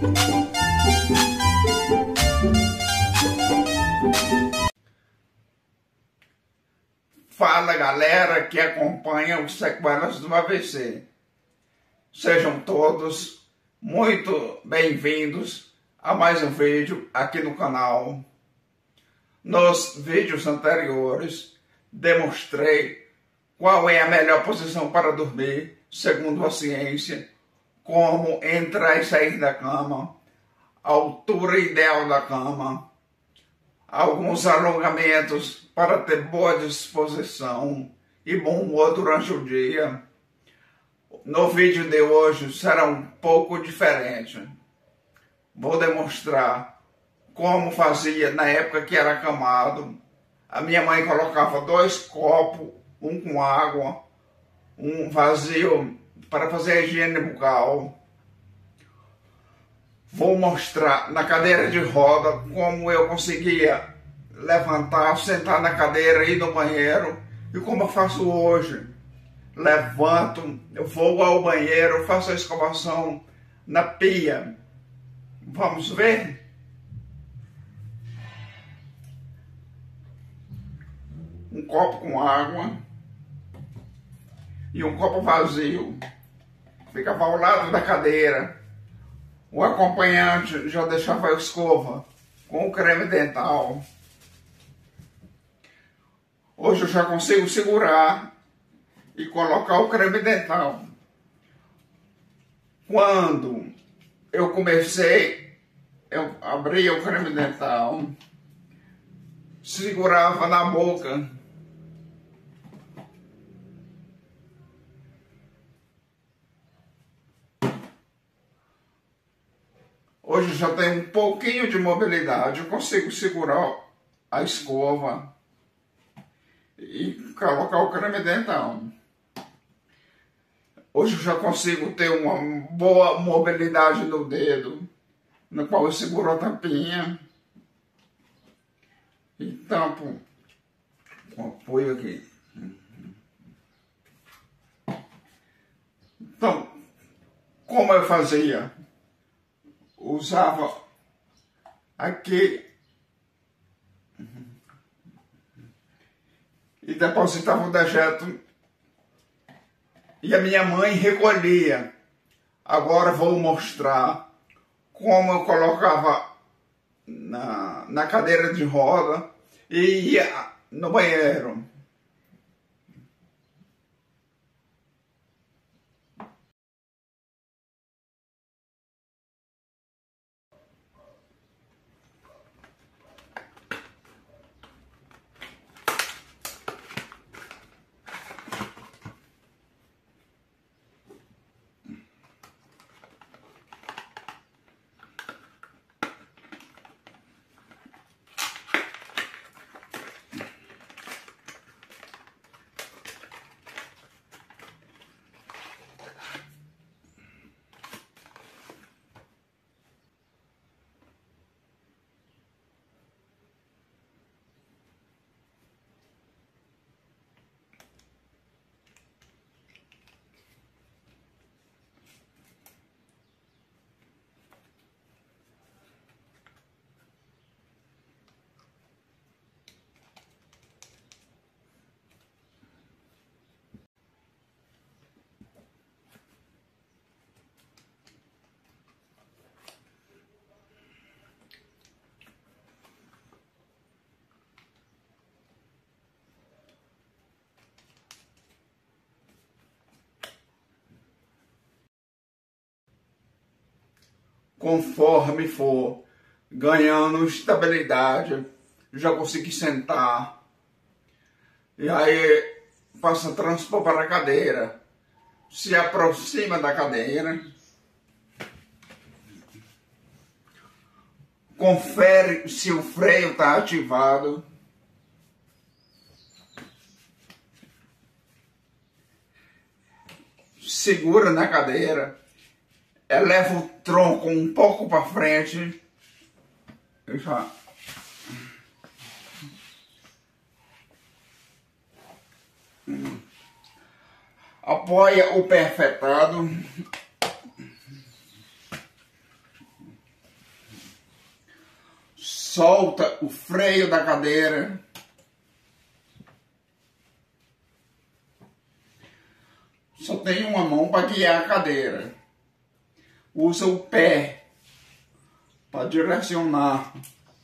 Fala galera que acompanha os Sequelas do AVC. Sejam todos muito bem-vindos a mais um vídeo aqui no canal. Nos vídeos anteriores demonstrei qual é a melhor posição para dormir, segundo a ciência, como entrar e sair da cama, a altura ideal da cama, alguns alongamentos para ter boa disposição e bom humor durante o dia. No vídeo de hoje será um pouco diferente. Vou demonstrar como fazia na época que era acamado. A minha mãe colocava 2 copos, um com água, um vazio para fazer a higiene bucal. Vou mostrar na cadeira de roda como eu conseguia levantar, sentar na cadeira, ir no banheiro, e como eu faço hoje. Levanto, eu vou ao banheiro, faço a escovação na pia. Vamos ver? Um copo com água e um copo vazio. Ficava ao lado da cadeira. O acompanhante já deixava a escova com o creme dental. Hoje eu já consigo segurar e colocar o creme dental. Quando eu comecei, eu abria o creme dental, segurava na boca. Hoje eu já tenho um pouquinho de mobilidade, eu consigo segurar a escova e colocar o creme dental. Hoje eu já consigo ter uma boa mobilidade no dedo, no qual eu seguro a tampinha e tampo com apoio aqui. Então, como eu fazia? Usava aqui e depositava o dejeto e a minha mãe recolhia. Agora vou mostrar como eu colocava na cadeira de roda e ia no banheiro. Conforme for ganhando estabilidade, já consegui sentar. E aí passa a transpor para a cadeira. Se aproxima da cadeira. Confere se o freio está ativado. Segura na cadeira. Eleva o tronco um pouco para frente. Já. Apoia o pé afetado. solta o freio da cadeira. Só tem uma mão para guiar a cadeira. Usa o pé para direcionar.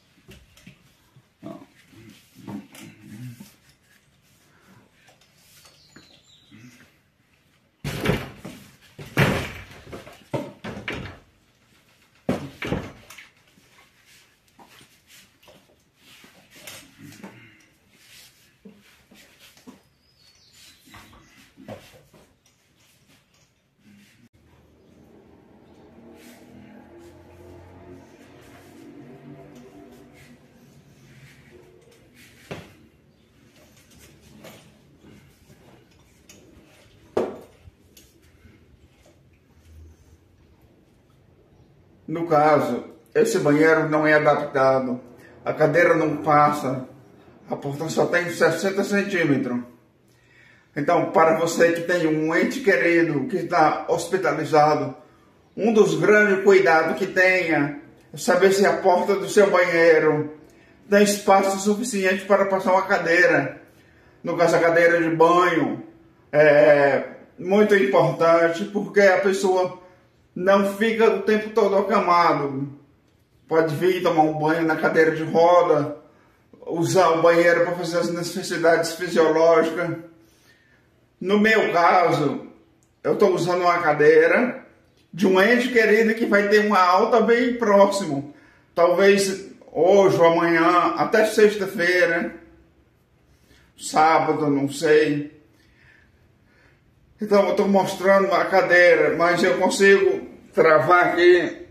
No caso, esse banheiro não é adaptado, a cadeira não passa, a porta só tem 60 centímetros. Então, para você que tem um ente querido que está hospitalizado, um dos grandes cuidados que tenha é saber se a porta do seu banheiro tem espaço suficiente para passar uma cadeira. No caso, a cadeira de banho é muito importante, porque a pessoa não fica o tempo todo acamado. Pode vir tomar um banho na cadeira de roda, usar o banheiro para fazer as necessidades fisiológicas. No meu caso, eu estou usando uma cadeira de um ente querido que vai ter uma alta bem próximo. Talvez hoje ou amanhã, até sexta-feira, sábado, não sei. Então eu estou mostrando a cadeira, mas eu consigo travar aqui.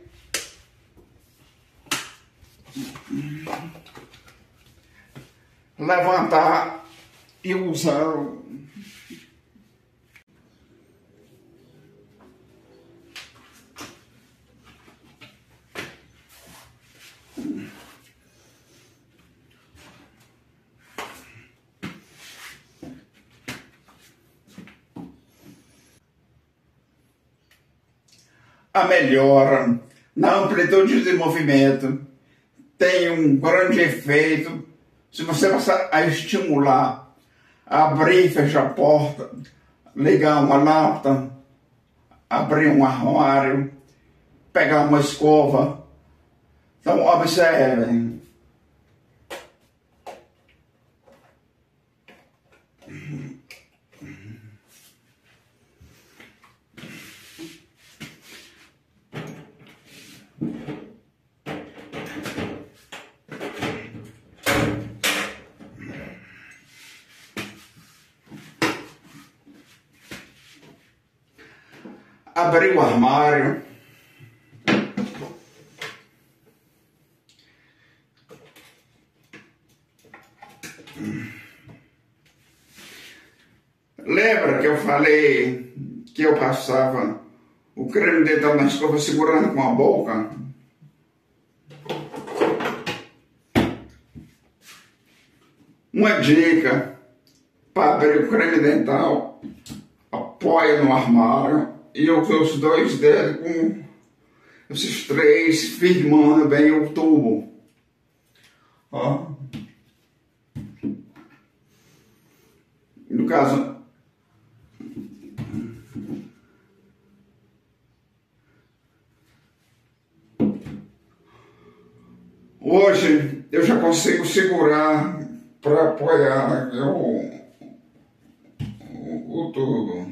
Levantar e usar a melhora na amplitude de movimento. Tem um grande efeito se você passar a estimular, abrir e fechar a porta, ligar uma lâmpada, abrir um armário, pegar uma escova. Então observem. Abrir o armário. Lembra que eu falei que eu passava o creme dental na escova segurando com a boca? Uma dica para abrir o creme dental: apoia no armário e usa os dois dedos com esses três firmando bem o tubo. Ó. No caso, hoje eu já consigo segurar para apoiar o tubo.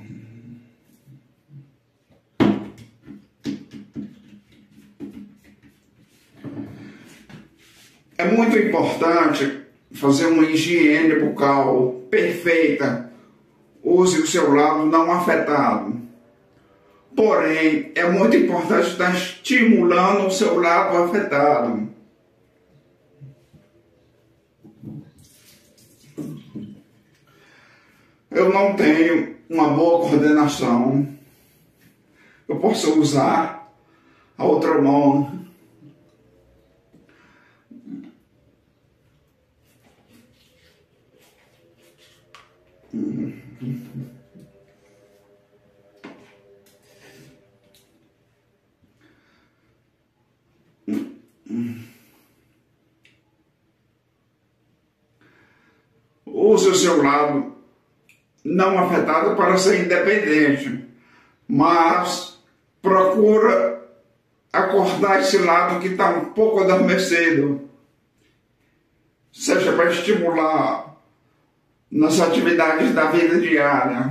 É muito importante fazer uma higiene bucal perfeita. Use o seu lábio não afetado. Porém, é muito importante estar estimulando o seu lábio afetado. Eu não tenho uma boa coordenação. Eu posso usar a outra mão. use o seu lado não afetado para ser independente, mas procura acordar esse lado que está um pouco adormecido, seja para estimular nas atividades da vida diária.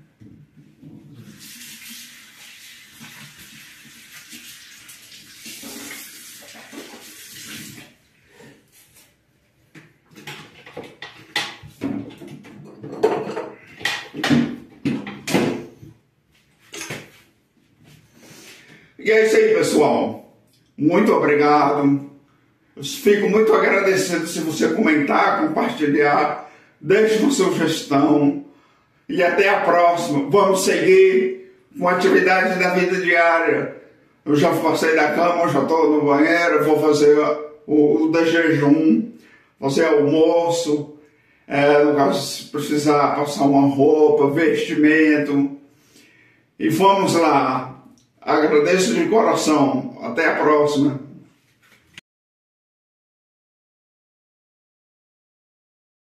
E é isso aí, pessoal. Muito obrigado. Eu fico muito agradecido se você comentar, compartilhar, deixe uma sugestão. E até a próxima. Vamos seguir com atividades da vida diária. Eu já passei da cama, já estou no banheiro, vou fazer o de jejum, fazer almoço. No caso, se precisar passar uma roupa, vestimento. E vamos lá. Agradeço de coração. Até a próxima.